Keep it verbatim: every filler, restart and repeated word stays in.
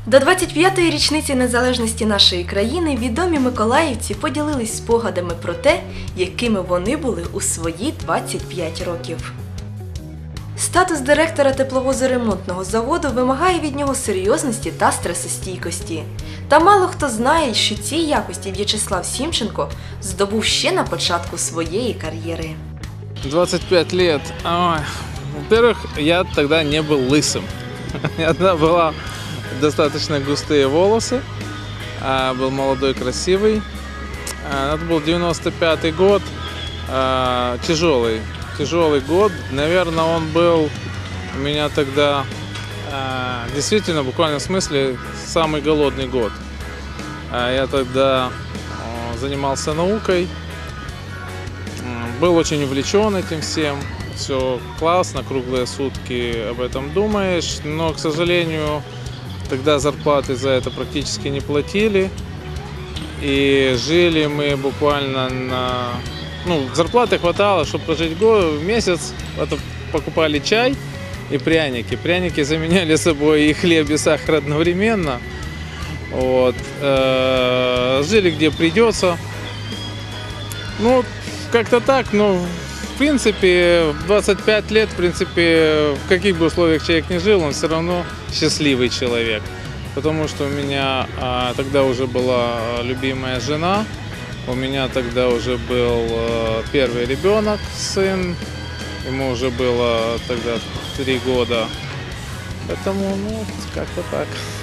До двадцять п'ятої річниці незалежності нашої країни відомі миколаївці поділились спогадами про те, якими вони були у свої двадцять п'ять років. Статус директора тепловозоремонтного заводу вимагає від нього серйозності та стресостійкості. Та мало хто знає, що ці якості В'ячеслав Сімченко здобув ще на початку своєї кар'єри. двадцать пять лет. Во-первых, я тогда не был лысым. Тогда была достаточно густые волосы, был молодой, красивый. Это был девяносто пятый год, тяжелый, тяжелый год. Наверное, он был у меня тогда действительно, в буквальном смысле, самый голодный год. Я тогда занимался наукой, был очень увлечен этим всем. Все классно, круглые сутки об этом думаешь, но, к сожалению, тогда зарплаты за это практически не платили. И жили мы буквально на... Ну, зарплаты хватало, чтобы прожить год, месяц. Это покупали чай и пряники. Пряники заменяли собой и хлеб, и сахар одновременно. Вот. Жили где придется. Ну, как-то так, но в принципе, в двадцать пять лет, в принципе, в каких бы условиях человек не жил, он все равно счастливый человек. Потому что у меня а, тогда уже была любимая жена, у меня тогда уже был а, первый ребенок, сын, ему уже было тогда три года. Поэтому, ну, как-то так.